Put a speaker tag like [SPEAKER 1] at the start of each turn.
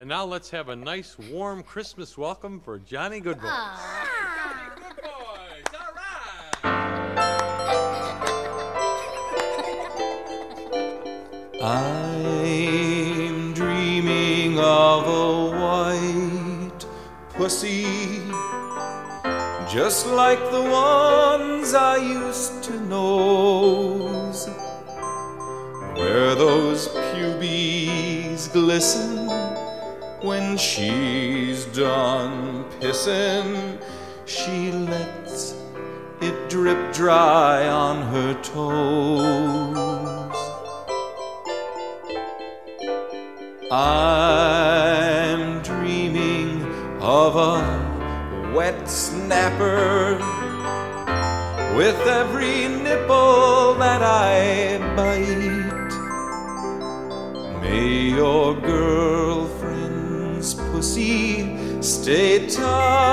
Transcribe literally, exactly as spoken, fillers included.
[SPEAKER 1] And now let's have a nice, warm Christmas welcome for Johnny Goodboy.
[SPEAKER 2] Johnny Goodboy, all right.
[SPEAKER 3] I'm dreaming of a white pussy, just like the ones I used to know, where those pubes glisten when she's done pissin'. She lets it drip dry on her toes. I'm dreaming of a wet snapper with every nipple that I bite. May your girlfriend's pussy stay tight.